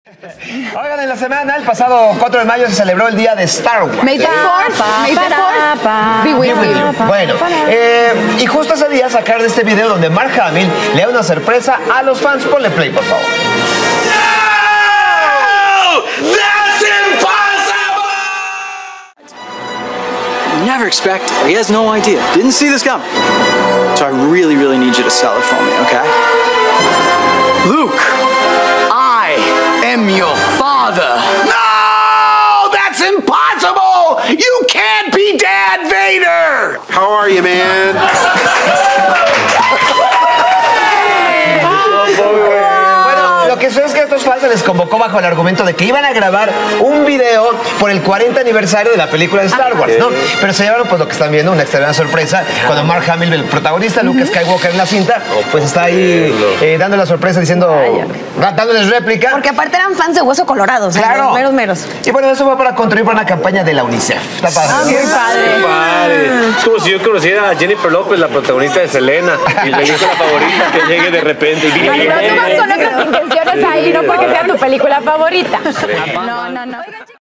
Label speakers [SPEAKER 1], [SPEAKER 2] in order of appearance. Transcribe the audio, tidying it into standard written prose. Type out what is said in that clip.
[SPEAKER 1] Oigan, en la semana, el pasado 4 de mayo se celebró el día de Star Wars.
[SPEAKER 2] May the Fourth be with you.
[SPEAKER 1] Bueno, y justo ese día sacaron este video donde Mark Hamill le da una sorpresa a los fans. Ponle play, por favor.
[SPEAKER 3] No! That's impossible!
[SPEAKER 4] Never expected. He has no idea. Didn't see this coming. So I really, really need you to sell it for me, okay? Luke, I am your father.
[SPEAKER 3] No! That's impossible! You can't be Dad Vader!
[SPEAKER 5] How are you, man?
[SPEAKER 1] Bueno, lo que sé es que a estos fans se les convocó bajo el argumento de que iban a grabar un video por el 40 aniversario de la película de Star Wars, ¿no? Pero se llevaron, pues, lo que están viendo, una extraña sorpresa, cuando Mark Hamill, el protagonista, Luke Skywalker en la cinta, pues está ahí dando la sorpresa, diciendo, dándoles réplica.
[SPEAKER 2] Porque aparte eran fans de Hueso Colorado, o sea,
[SPEAKER 1] Claro.
[SPEAKER 2] los meros.
[SPEAKER 1] Y bueno, eso fue para contribuir para una campaña de la UNICEF. Está padre.
[SPEAKER 2] Muy padre.
[SPEAKER 6] Padre. Es como si yo conociera a Jennifer López, la protagonista de Selena, y le dijo la favorita que llegue de repente. Y
[SPEAKER 7] Pero tú vas con otras intenciones ahí, no porque sea tu película favorita. No.